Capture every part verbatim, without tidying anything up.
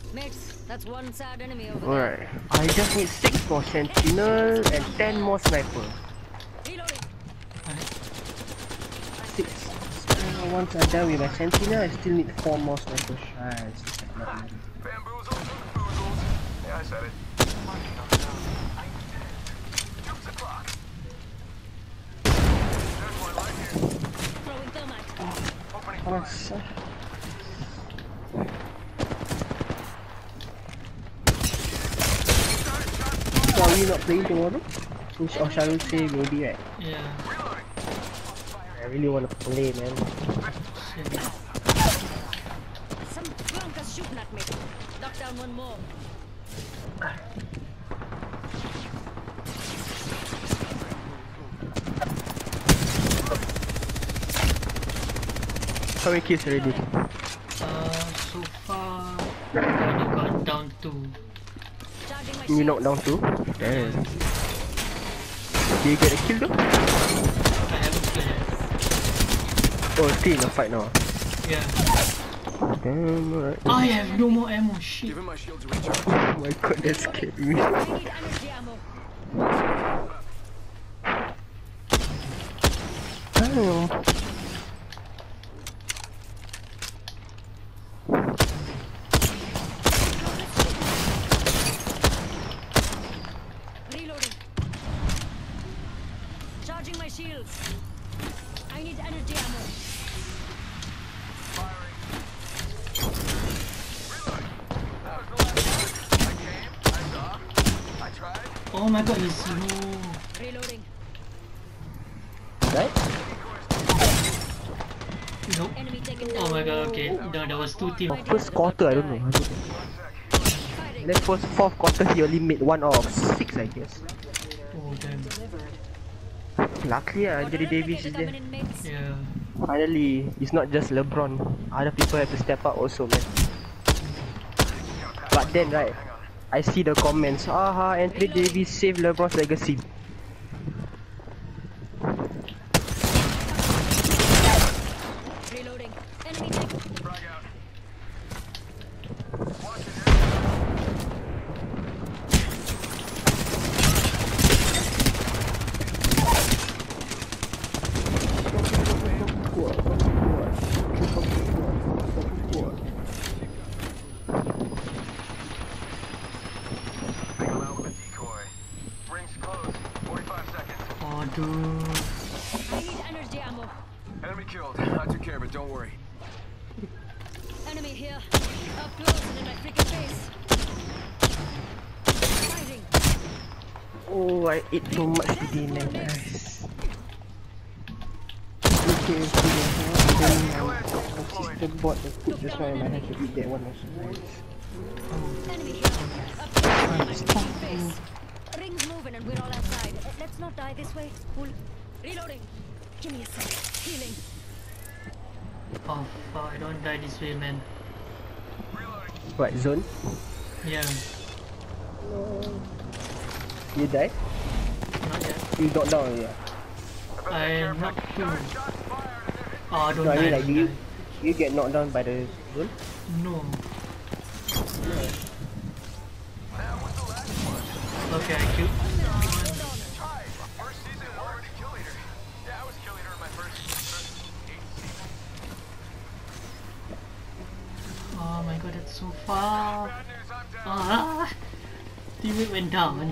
Mates, that's one sad enemy over Alright, I just need six more sentinel and ten more sniper. there. Reloading. Six. So once I'm done with my sentinel, I still need four more sniper shots. Bamboozled, bamboozled. Yeah, I said it. Jumps the clock. There's one right here. Throwing thermite. Opening Oh, fire. so... So are you not playing tomorrow? Or shall we say maybe, right? Yeah. I really want to play, man. Shit. Some clunkers shooting at me. Knock down one more. How many kills already? Uh, so far, I only got down to. Charging my You shields. knocked down two? Damn. Did you get a kill though? I haven't killed yet. Oh, still in a fight now. Yeah. Damn, alright. I have no more ammo. Shit. Give him my shield to recharge. Oh my god, that scared me. I need energy ammo. Damn. Reloading. Charging my shields. I need energy ammo. Firing. Reload. That was the last one. I came, I saw, I tried. Oh my god, he's slow. Reloading. Right? Nope. Enemy taken down. Oh my god, okay. No, there was two teams. Oh, first quarter, I don't know. I don't know. Fighting. Then first fourth quarter, he only made one out of six, I guess. Oh damn. Luckily, uh, Anthony Davis is there. Coming in, mates. Yeah. Finally, it's not just LeBron. Other people have to step up also, man. But then, right, I see the comments. Aha, Anthony Davis saved LeBron's legacy. Reloading. Enemy taken. Frag out. Watch it. Take him out with a decoy. Rings close. forty-five seconds. Oh dude. I need energy ammo. Enemy killed. I took care of it. Don't worry. Enemy here. Up close and in my freaking face. Fighting. Oh, I ate too much today, man. Nice. Okay, okay, then my sister bought the food, that's why I might have to eat that one also. Enemy here. Up close and in my freaking face. Rings moving and we're all outside. Uh, Let's not die this way. Cool. Reloading. Give me a sec. Healing. Oh fuck, I don't die this way, man. What, zone? Yeah. You die? Not yet. You knocked down already? I'm not too. Oh, don't No, I die. mean like, don't do you, die. you get knocked down by the zone? No. Okay, I killed. Hi. First season, already kill leader. Yeah, I was kill leader in my first, first eight seasons. Oh my god, that's so far. Bad news, I'm down. Ah, teammate went down.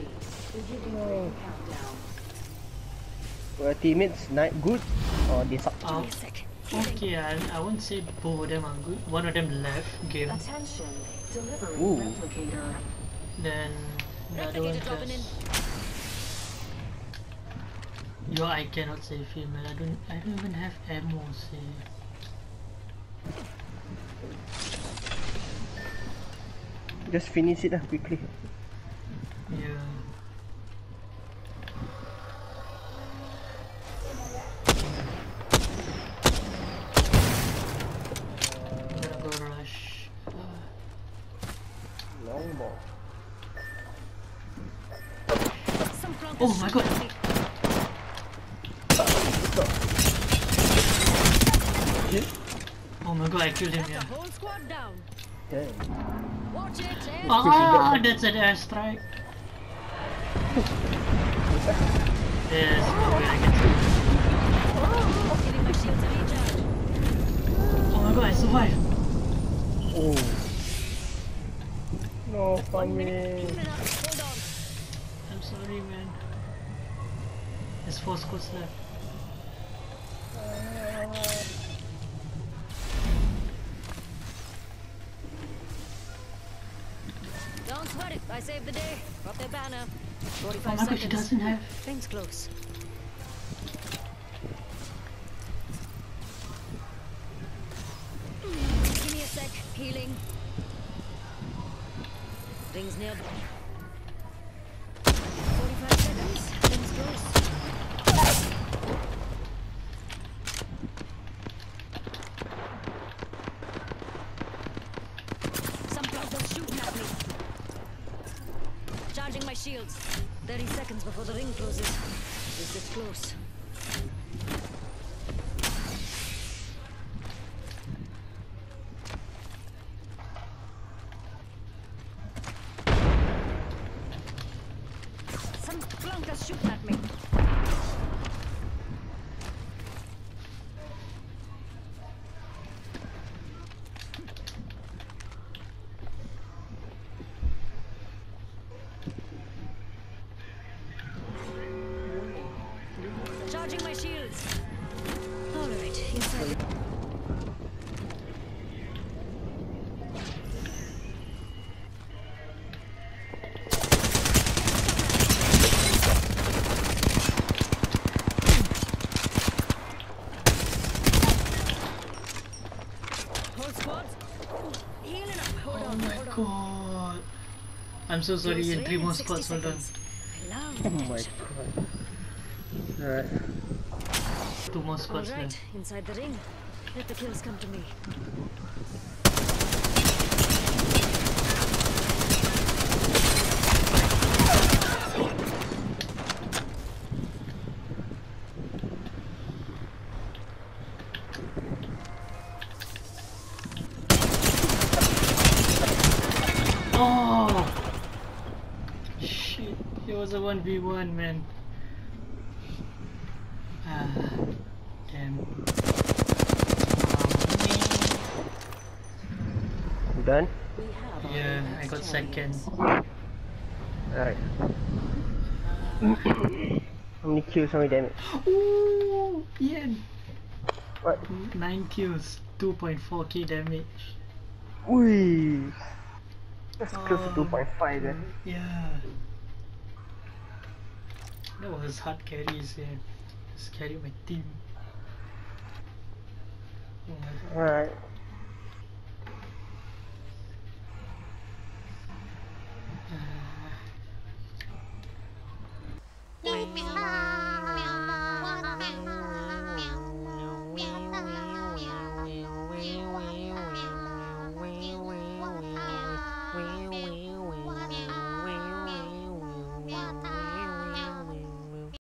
Were teammates not good? Or they suck? Oh, Give me a sec. okay, I, I won't say both of them are good. One of them left game, Attention, delivery Ooh. replicator. then the other one Replicator dropping in. just. Yo, I cannot save him, man. I don't. I don't even have ammo. Say. Just finish it lah quickly. Yeah. Gonna go rush. Long ball. Some clunkers Oh my god. shooting at me. Oh my god, I killed him. That's Yeah. a whole squad down. Okay. Watch it, eh? Ah, that's an airstrike. Yes, okay, I can see. Giving my shields a recharge. Oh my god, I survived. Oh. No, One for minute, me. soon enough. Hold on. I'm sorry, man. There's four squads left. Don't sweat it. I saved the day. Got their banner. Oh forty-five my god, she seconds. doesn't have. Things close. Give me a sec. Healing. Rings near. forty-five seconds. Things close. Some pluggers shooting at me. Charging my shields. thirty seconds before the ring closes. Is this close? Some flunkers shooting at me. Charging my shields. All right, inside. Whole squad. Healing up. Hold Oh on, my hold on. god. I'm so sorry, Close in three ring in more sixty squads, hold on. seconds. Love Oh my god. Alright. Two more All squads right, left. inside the ring. Let the kills come to me. Oh! Shit, it was a one v one, man. Ah, damn. You done? We have our Yeah, apex I got champions. second. Alright. How many kills, how many damage? Ooh, Ian! What? nine kills, two point four k damage. Ui! That's close to Oh, two point five then. yeah. That was hard carries, yeah. Just carried my team. Oh my god. Alright. Ah.